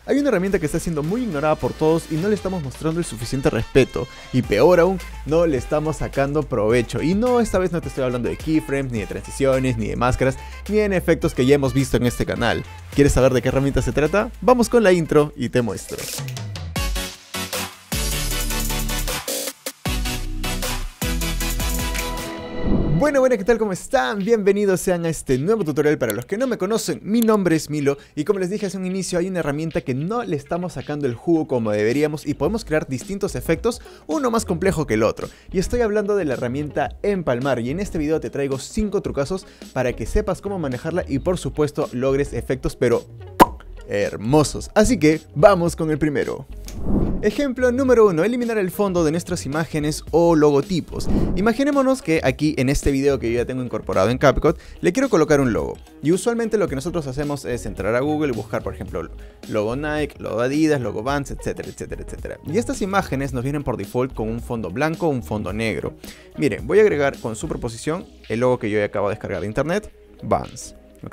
Hay una herramienta que está siendo muy ignorada por todos y no le estamos mostrando el suficiente respeto. Y peor aún, no le estamos sacando provecho. Y no, esta vez no te estoy hablando de keyframes, ni de transiciones, ni de máscaras, ni en efectos que ya hemos visto en este canal. ¿Quieres saber de qué herramienta se trata? Vamos con la intro y te muestro. Bueno, ¿qué tal? ¿Cómo están? Bienvenidos sean a este nuevo tutorial. Para los que no me conocen, mi nombre es Milo y como les dije hace un inicio, hay una herramienta que no le estamos sacando el jugo como deberíamos y podemos crear distintos efectos, uno más complejo que el otro. Y estoy hablando de la herramienta Empalmar y en este video te traigo 5 trucazos para que sepas cómo manejarla y por supuesto logres efectos pero hermosos. Así que vamos con el primero. Ejemplo número 1, eliminar el fondo de nuestras imágenes o logotipos. Imaginémonos que aquí en este video que yo ya tengo incorporado en CapCut, le quiero colocar un logo. Y usualmente lo que nosotros hacemos es entrar a Google y buscar, por ejemplo, logo Nike, logo Adidas, logo Vans, etcétera, etcétera, etcétera. Y estas imágenes nos vienen por default con un fondo blanco o un fondo negro. Miren, voy a agregar con superposición el logo que yo ya acabo de descargar de internet, Vans. ¿Ok?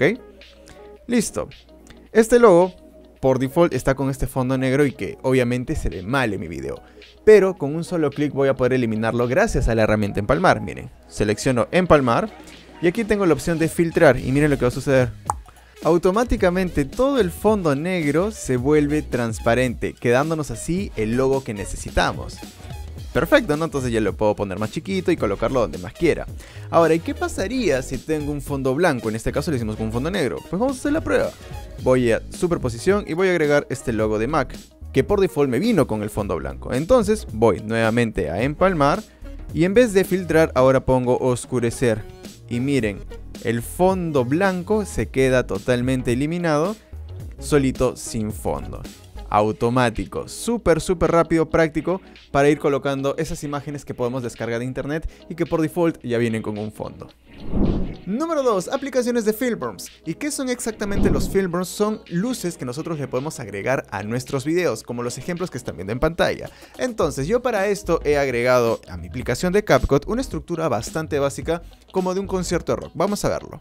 Listo. Este logo por default está con este fondo negro y que obviamente se ve mal en mi video. Pero con un solo clic voy a poder eliminarlo gracias a la herramienta Empalmar. Miren, selecciono Empalmar y aquí tengo la opción de filtrar y miren lo que va a suceder. Automáticamente todo el fondo negro se vuelve transparente, quedándonos así el logo que necesitamos. Perfecto, ¿no? Entonces ya lo puedo poner más chiquito y colocarlo donde más quiera. Ahora, ¿y qué pasaría si tengo un fondo blanco? En este caso lo hicimos con un fondo negro. Pues vamos a hacer la prueba. Voy a superposición y voy a agregar este logo de Mac, que por default me vino con el fondo blanco. Entonces voy nuevamente a empalmar y en vez de filtrar ahora pongo oscurecer. Y miren, el fondo blanco se queda totalmente eliminado, solito sin fondo. Automático, súper rápido, práctico para ir colocando esas imágenes que podemos descargar de internet y que por default ya vienen con un fondo. Número 2, aplicaciones de filters. ¿Y qué son exactamente los filters? Son luces que nosotros le podemos agregar a nuestros videos, como los ejemplos que están viendo en pantalla. Entonces yo para esto he agregado a mi aplicación de CapCut una estructura bastante básica como de un concierto de rock. Vamos a verlo.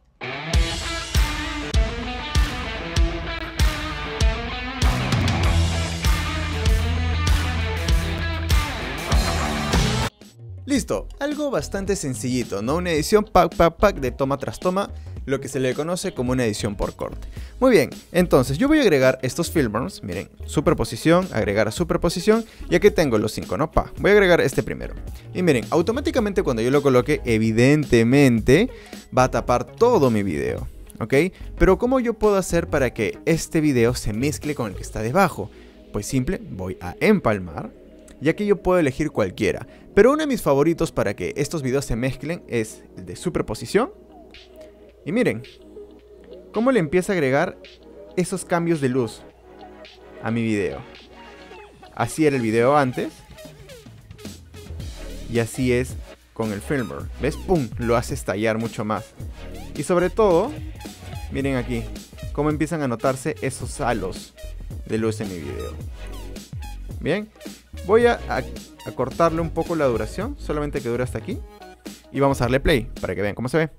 Listo, algo bastante sencillito, ¿no? Una edición pack de toma tras toma, lo que se le conoce como una edición por corte. Muy bien, entonces yo voy a agregar estos filters, miren, superposición, agregar a superposición, y aquí tengo los 5, ¿no? Voy a agregar este primero. Y miren, automáticamente cuando yo lo coloque, evidentemente va a tapar todo mi video, ¿ok? Pero ¿cómo yo puedo hacer para que este video se mezcle con el que está debajo? Pues simple, voy a empalmar. Y aquí yo puedo elegir cualquiera. Pero uno de mis favoritos para que estos videos se mezclen es el de superposición. Y miren, cómo le empieza a agregar esos cambios de luz a mi video. Así era el video antes. Y así es con el filter. ¿Ves? ¡Pum! Lo hace estallar mucho más. Y sobre todo, miren aquí, cómo empiezan a notarse esos halos de luz en mi video. Bien, voy a cortarle un poco la duración, solamente que dure hasta aquí. Y vamos a darle play, para que vean cómo se ve.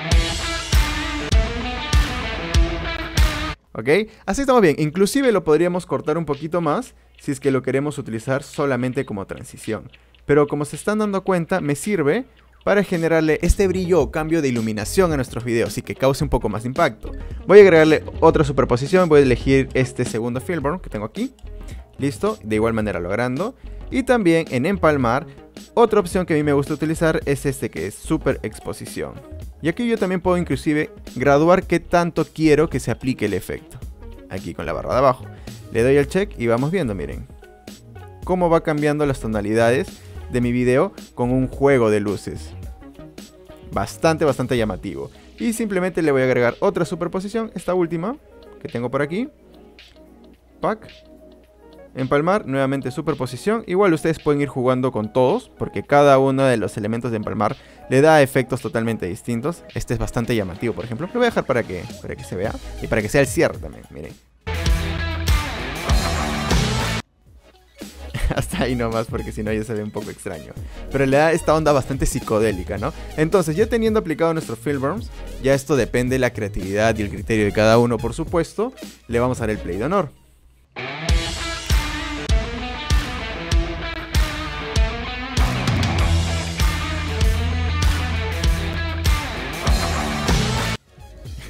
Ok, así estamos bien, inclusive lo podríamos cortar un poquito más si es que lo queremos utilizar solamente como transición. Pero como se están dando cuenta, me sirve para generarle este brillo o cambio de iluminación a nuestros videos y que cause un poco más de impacto. Voy a agregarle otra superposición, voy a elegir este segundo filter que tengo aquí. Listo, de igual manera lo agrando. Y también en empalmar, otra opción que a mí me gusta utilizar es este que es super exposición. Y aquí yo también puedo inclusive graduar qué tanto quiero que se aplique el efecto. Aquí con la barra de abajo. Le doy al check y vamos viendo, miren. Cómo va cambiando las tonalidades de mi video con un juego de luces. Bastante llamativo. Y simplemente le voy a agregar otra superposición, esta última que tengo por aquí. Pack. Empalmar, nuevamente superposición. Igual ustedes pueden ir jugando con todos, porque cada uno de los elementos de empalmar le da efectos totalmente distintos. Este es bastante llamativo, por ejemplo. Lo voy a dejar para que se vea y para que sea el cierre también, miren. Hasta ahí nomás, porque si no ya se ve un poco extraño. Pero le da esta onda bastante psicodélica, ¿no? Entonces, ya teniendo aplicado nuestros filters, ya esto depende de la creatividad y el criterio de cada uno, por supuesto. Le vamos a dar el play de honor.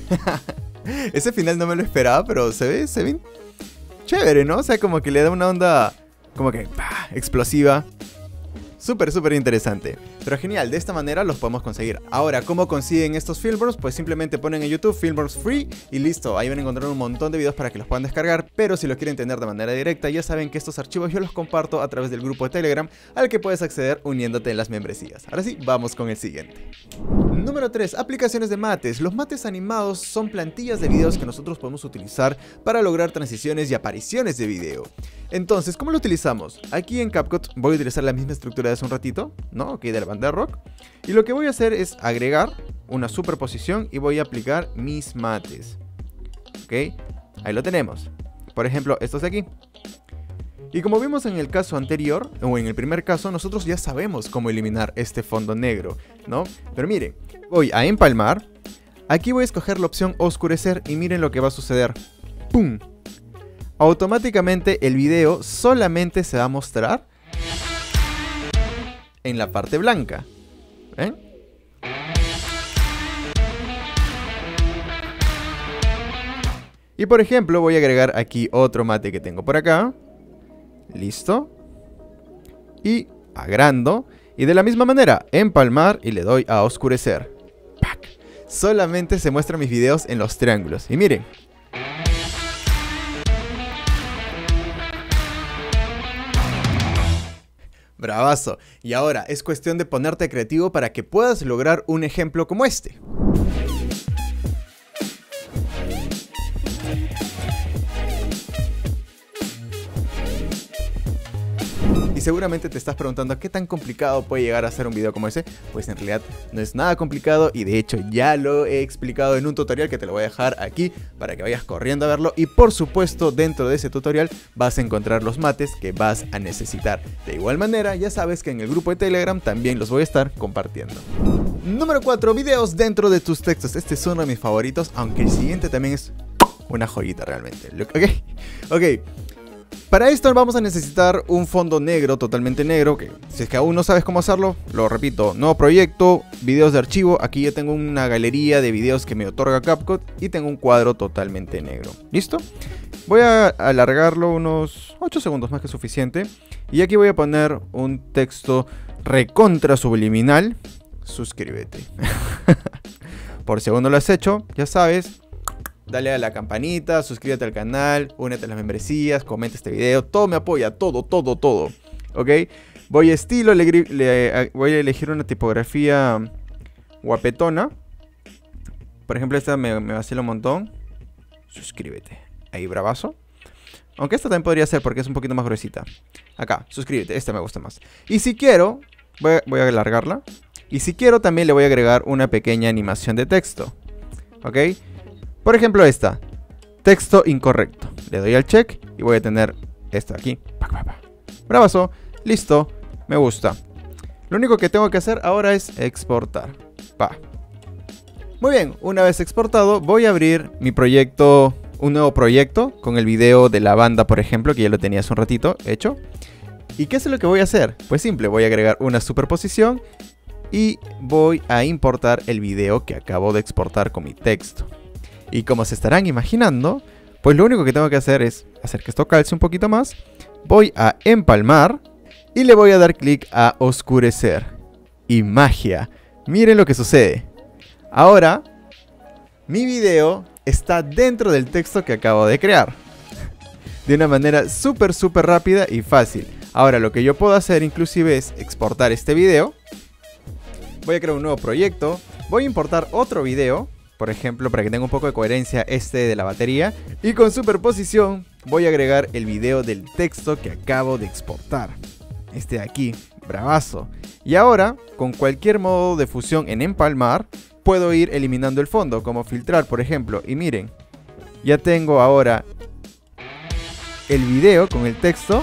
Ese final no me lo esperaba, pero se ve chévere, ¿no? O sea, como que le da una onda como que ¡pah! Explosiva. Súper interesante. Pero genial, de esta manera los podemos conseguir. Ahora, ¿cómo consiguen estos Filmworks? Pues simplemente ponen en YouTube Filmworks Free y listo. Ahí van a encontrar un montón de videos para que los puedan descargar. Pero si lo quieren tener de manera directa, ya saben que estos archivos yo los comparto a través del grupo de Telegram, al que puedes acceder uniéndote en las membresías. Ahora sí, vamos con el siguiente. Número 3. Aplicaciones de mates. Los mates animados son plantillas de videos que nosotros podemos utilizar para lograr transiciones y apariciones de video. Entonces, ¿cómo lo utilizamos? Aquí en CapCut voy a utilizar la misma estructura de hace un ratito, ¿no? Ok, de la banda de rock. Y lo que voy a hacer es agregar una superposición y voy a aplicar mis mates. Ok, ahí lo tenemos. Por ejemplo, estos de aquí. Y como vimos en el caso anterior, o en el primer caso, nosotros ya sabemos cómo eliminar este fondo negro, ¿no? Pero miren, voy a empalmar. Aquí voy a escoger la opción oscurecer y miren lo que va a suceder. ¡Pum! Automáticamente el video solamente se va a mostrar en la parte blanca. ¿Ven? Y por ejemplo voy a agregar aquí otro mate que tengo por acá. Listo. Y agrando. Y de la misma manera, empalmar y le doy a oscurecer. ¡Pac! Solamente se muestran mis videos en los triángulos. Y miren. Bravazo. Y ahora es cuestión de ponerte creativo para que puedas lograr un ejemplo como este. Y seguramente te estás preguntando qué tan complicado puede llegar a ser un video como ese. Pues en realidad no es nada complicado y de hecho ya lo he explicado en un tutorial que te lo voy a dejar aquí para que vayas corriendo a verlo. Y por supuesto dentro de ese tutorial vas a encontrar los mates que vas a necesitar. De igual manera ya sabes que en el grupo de Telegram también los voy a estar compartiendo. Número 4. Videos dentro de tus textos. Este es uno de mis favoritos, aunque el siguiente también es una joyita realmente. Ok. Para esto vamos a necesitar un fondo negro, totalmente negro, que si es que aún no sabes cómo hacerlo, lo repito, nuevo proyecto, videos de archivo. Aquí ya tengo una galería de videos que me otorga CapCut y tengo un cuadro totalmente negro. ¿Listo? Voy a alargarlo unos 8 segundos, más que suficiente. Y aquí voy a poner un texto recontra subliminal. Suscríbete. Por si aún no lo has hecho, ya sabes. Dale a la campanita, suscríbete al canal, únete a las membresías, comenta este video, todo me apoya, todo, ¿ok? Voy a estilo, voy a elegir una tipografía guapetona. Por ejemplo, esta me vacila un montón. Suscríbete, ahí bravazo. Aunque esta también podría ser porque es un poquito más gruesita. Acá, suscríbete, esta me gusta más. Y si quiero, voy a alargarla. Y si quiero también le voy a agregar una pequeña animación de texto, ¿ok? Por ejemplo esta, texto incorrecto. Le doy al check y voy a tener esta aquí. Bravazo, listo, me gusta. Lo único que tengo que hacer ahora es exportar. Muy bien, una vez exportado voy a abrir mi proyecto, un nuevo proyecto con el video de la banda, por ejemplo, que ya lo tenía hace un ratito hecho. ¿Y qué es lo que voy a hacer? Pues simple, voy a agregar una superposición y voy a importar el video que acabo de exportar con mi texto. Y como se estarán imaginando, pues lo único que tengo que hacer es hacer que esto calce un poquito más. Voy a empalmar y le voy a dar clic a oscurecer. Y magia, miren lo que sucede. Ahora, mi video está dentro del texto que acabo de crear. De una manera súper rápida y fácil. Ahora lo que yo puedo hacer inclusive es exportar este video. Voy a crear un nuevo proyecto. Voy a importar otro video. Por ejemplo, para que tenga un poco de coherencia este de la batería. Y con superposición voy a agregar el video del texto que acabo de exportar. Este de aquí, bravazo. Y ahora, con cualquier modo de fusión en empalmar, puedo ir eliminando el fondo, como filtrar, por ejemplo. Y miren, ya tengo ahora el video con el texto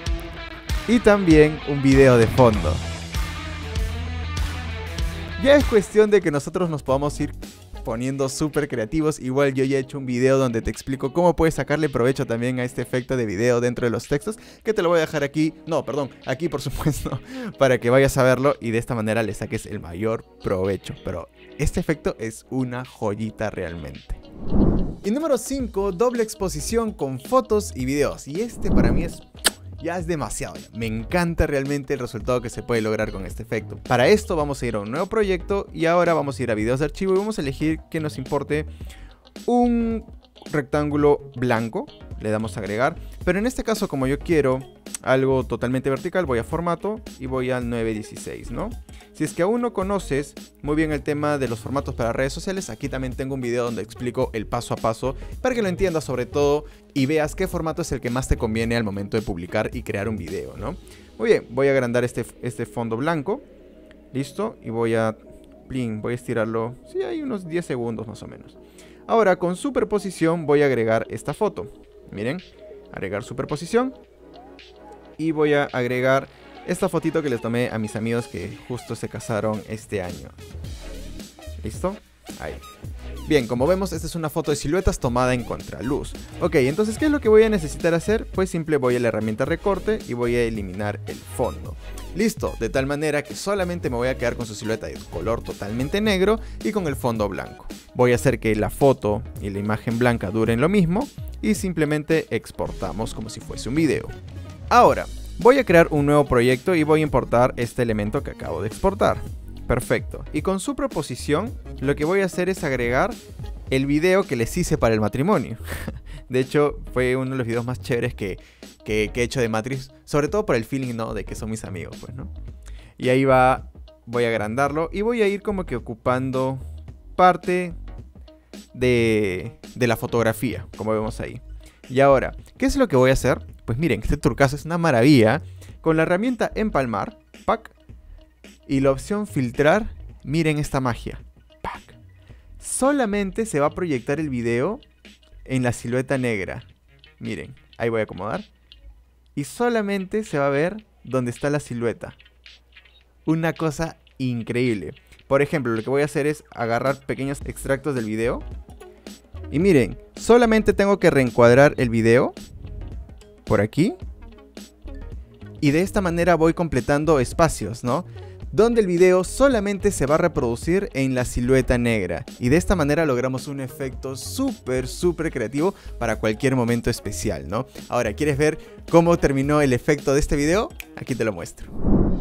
y también un video de fondo. Ya es cuestión de que nosotros nos podamos ir poniendo súper creativos. Igual yo ya he hecho un video donde te explico cómo puedes sacarle provecho también a este efecto de video dentro de los textos, que te lo voy a dejar aquí, no, perdón, aquí por supuesto, para que vayas a verlo y de esta manera le saques el mayor provecho. Pero este efecto es una joyita realmente. Y número 5, doble exposición con fotos y videos. Y este para mí ya es demasiado. Me encanta realmente el resultado que se puede lograr con este efecto. Para esto vamos a ir a un nuevo proyecto y ahora vamos a ir a videos de archivo y vamos a elegir que nos importe un rectángulo blanco. Le damos a agregar, pero en este caso, como yo quiero algo totalmente vertical, voy a formato y voy al 916, ¿no? Si es que aún no conoces muy bien el tema de los formatos para redes sociales, aquí también tengo un video donde explico el paso a paso para que lo entiendas sobre todo y veas qué formato es el que más te conviene al momento de publicar y crear un video, ¿no? Muy bien, voy a agrandar este fondo blanco, listo, y voy a estirarlo, sí, hay unos 10 segundos más o menos. Ahora con superposición voy a agregar esta foto. Miren, agregar superposición. Y voy a agregar esta fotito que les tomé a mis amigos que justo se casaron este año. ¿Listo? Ahí. Bien, como vemos, esta es una foto de siluetas tomada en contraluz. Ok, entonces, ¿qué es lo que voy a necesitar hacer? Pues simple voy a la herramienta recorte y voy a eliminar el fondo. Listo, de tal manera que solamente me voy a quedar con su silueta de color totalmente negro y con el fondo blanco. Voy a hacer que la foto y la imagen blanca duren lo mismo y simplemente exportamos como si fuese un video. Ahora, voy a crear un nuevo proyecto y voy a importar este elemento que acabo de exportar. Perfecto. Y con superposición, lo que voy a hacer es agregar el video que les hice para el matrimonio. De hecho, fue uno de los videos más chéveres que he hecho de Matrix, sobre todo por el feeling, ¿no? De que son mis amigos, pues, ¿no? Y ahí voy a agrandarlo y voy a ir como que ocupando parte de la fotografía, como vemos ahí. Y ahora, ¿qué es lo que voy a hacer? Pues miren, este turcazo es una maravilla. Con la herramienta empalmar, ¡pac! Y la opción filtrar, miren esta magia. ¡Pac! Solamente se va a proyectar el video en la silueta negra. Miren, ahí voy a acomodar. Y solamente se va a ver dónde está la silueta. Una cosa increíble. Por ejemplo, lo que voy a hacer es agarrar pequeños extractos del video. Y miren, solamente tengo que reencuadrar el video por aquí. Y de esta manera voy completando espacios, ¿no? Donde el video solamente se va a reproducir en la silueta negra. Y de esta manera logramos un efecto súper creativo para cualquier momento especial, ¿no? Ahora, ¿quieres ver cómo terminó el efecto de este video? Aquí te lo muestro.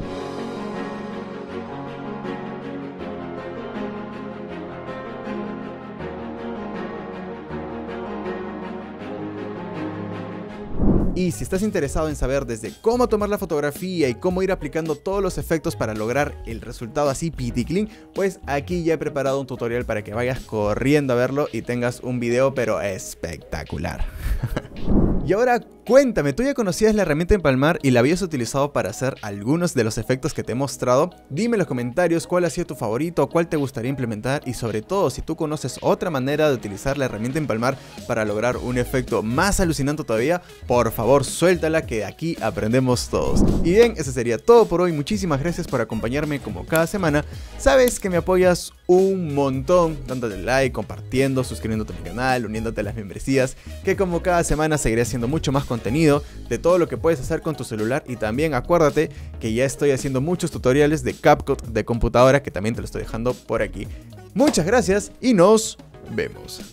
Y si estás interesado en saber desde cómo tomar la fotografía y cómo ir aplicando todos los efectos para lograr el resultado así piticlin, pues aquí ya he preparado un tutorial para que vayas corriendo a verlo y tengas un video pero espectacular. Y ahora cuéntame, ¿tú ya conocías la herramienta empalmar y la habías utilizado para hacer algunos de los efectos que te he mostrado? Dime en los comentarios cuál ha sido tu favorito, cuál te gustaría implementar y sobre todo si tú conoces otra manera de utilizar la herramienta empalmar para lograr un efecto más alucinante todavía, por favor suéltala que aquí aprendemos todos. Y bien, eso sería todo por hoy, muchísimas gracias por acompañarme como cada semana. Sabes que me apoyas un montón dándole like, compartiendo, suscribiéndote a mi canal, uniéndote a las membresías, que como cada semana seguiré haciendo mucho más contenido de todo lo que puedes hacer con tu celular. Y también acuérdate que ya estoy haciendo muchos tutoriales de CapCut de computadora que también te lo estoy dejando por aquí. Muchas gracias y nos vemos.